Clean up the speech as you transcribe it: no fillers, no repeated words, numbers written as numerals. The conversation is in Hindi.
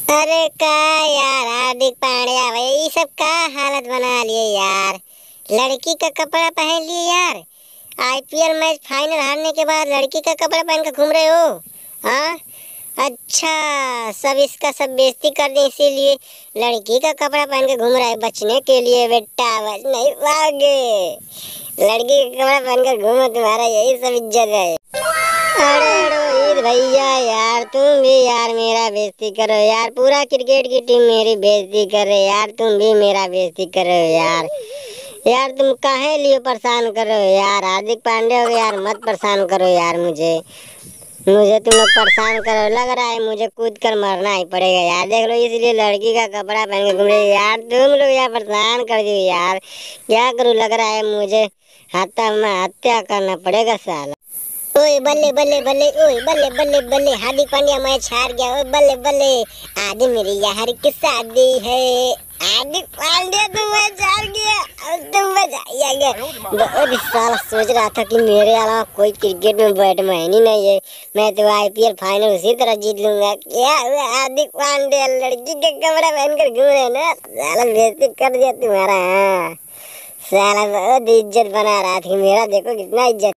अरे का यार, हार्दिक पांड्या भाई ये सब का हालत बना लिए यार। लड़की का कपड़ा पहन लिए यार। आईपीएल मैच फाइनल हारने के बाद लड़की का कपड़ा पहन के घूम रहे हो। हाँ, अच्छा, सब इसका सब बेइज्जती कर दे इसीलिए लड़की का कपड़ा पहन के घूम रहा है। बचने के लिए बेटा बच नहीं पाओगे। लड़की का कपड़ा पहन कर घूमो, तुम्हारा यही सब इज्जत है। अरे रोहित भैया यार, तुम भी यार मेरा बेइज्जती करो यार। पूरा क्रिकेट की टीम मेरी बेइज्जती कर रहे यार, तुम भी मेरा बेइज्जती करो यार। यार तुम काहे लिए परेशान करो यार। हार्दिक पांड्या हो यार, मत परेशान करो यार मुझे। मुझे तुम लोग परेशान करो, लग रहा है मुझे कूद कर मरना ही पड़ेगा यार। देख लो, इसलिए लड़की का कपड़ा पहन के घूम रहे यार। तुम लोग यार परेशान कर दियो यार। क्या करूँ, लग रहा है मुझे हत्या करना पड़ेगा साला। ओए बल्ले बल्ले बल्ले, ओए बल्ले बल्ले बल्ले, हार्दिक पांड्या मैच हार गया। ओए बल्ले बल्ले, आज मेरी यार की शादी है। हार्दिक पांड्या तुम मैच हार गया, अब तुम मजा आ गया। बहुत साल सोच रहा था कि मेरे अलावा कोई क्रिकेट में बैट्समैन ही नहीं है, मैं तो आईपीएल फाइनल उसी तरह जीत लूंगा। क्या हुआ, हार्दिक पांड्या लड़की के कपड़ा पहनकर घूम रहे ना, साला बेइज्जती कर दिया तुम्हारा। हाँ साला बहुत इज्जत बना रहा था मेरा, देखो कितना इज्जत।